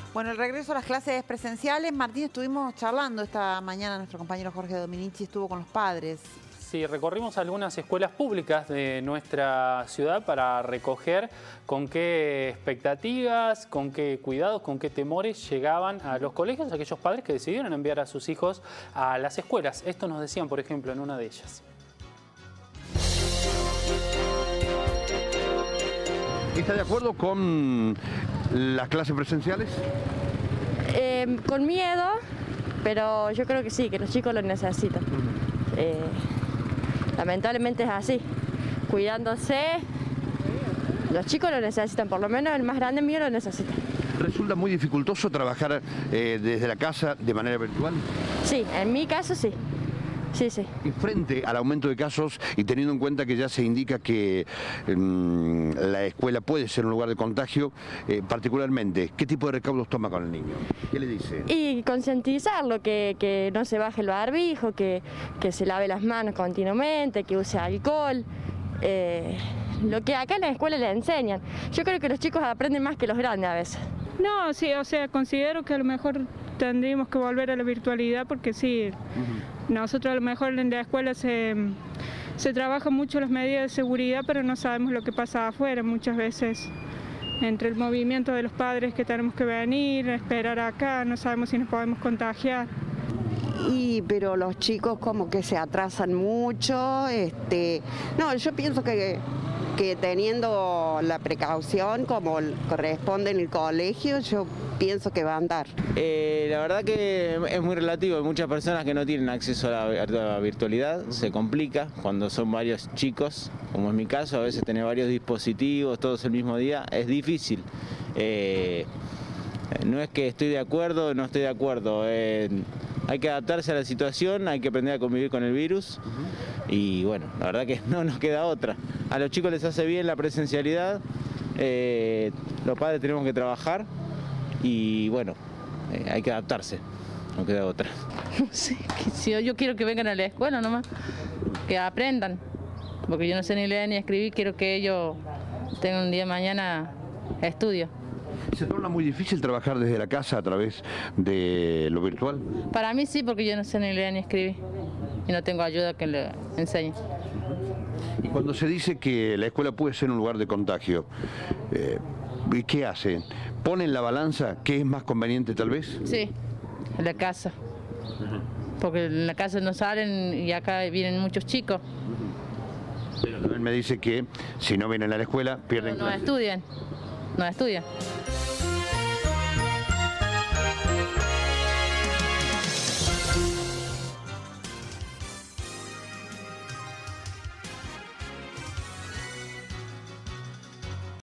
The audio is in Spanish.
Bueno, el regreso a las clases presenciales, Martín, estuvimos charlando esta mañana, nuestro compañero Jorge Dominici estuvo con los padres. Sí, recorrimos algunas escuelas públicas de nuestra ciudad para recoger con qué expectativas, con qué cuidados, con qué temores llegaban a los colegios aquellos padres que decidieron enviar a sus hijos a las escuelas. Esto nos decían, por ejemplo, en una de ellas. ¿Está de acuerdo con las clases presenciales? Con miedo, pero yo creo que sí, que los chicos lo necesitan. Lamentablemente es así. Cuidándose, los chicos lo necesitan, por lo menos el más grande mío lo necesita. ¿Resulta muy dificultoso trabajar desde la casa de manera virtual? Sí, en mi caso sí. Sí. Y frente al aumento de casos y teniendo en cuenta que ya se indica que la escuela puede ser un lugar de contagio, particularmente, ¿qué tipo de recaudos toma con el niño? ¿Qué le dice? Y concientizarlo, que no se baje el barbijo, que se lave las manos continuamente, que use alcohol. Lo que acá en la escuela le enseñan. Yo creo que los chicos aprenden más que los grandes a veces. No, sí, o sea, considero que a lo mejor tendríamos que volver a la virtualidad porque sí, nosotros a lo mejor en la escuela se trabajan mucho las medidas de seguridad, pero no sabemos lo que pasa afuera muchas veces. Entre el movimiento de los padres que tenemos que venir, esperar acá, no sabemos si nos podemos contagiar. Pero los chicos como que se atrasan mucho, no, yo pienso que teniendo la precaución como corresponde en el colegio, yo pienso que va a andar. La verdad que es muy relativo, hay muchas personas que no tienen acceso a la virtualidad, se complica cuando son varios chicos, como en mi caso, a veces tener varios dispositivos, todos el mismo día, es difícil. No es que estoy de acuerdo o no estoy de acuerdo, hay que adaptarse a la situación, hay que aprender a convivir con el virus y bueno, la verdad que no nos queda otra. A los chicos les hace bien la presencialidad, los padres tenemos que trabajar y bueno, hay que adaptarse, no queda otra. Sí, yo quiero que vengan a la escuela nomás, que aprendan, porque yo no sé ni leer ni escribir, quiero que ellos tengan un día de mañana estudio. ¿Se torna muy difícil trabajar desde la casa a través de lo virtual? Para mí sí, porque yo no sé ni leer ni escribir y no tengo ayuda que le enseñe. Y cuando se dice que la escuela puede ser un lugar de contagio, ¿qué hacen? ¿Ponen la balanza? ¿Qué es más conveniente tal vez? Sí, en la casa. Porque en la casa no salen y acá vienen muchos chicos. Pero también me dice que si no vienen a la escuela pierden clases. No estudian.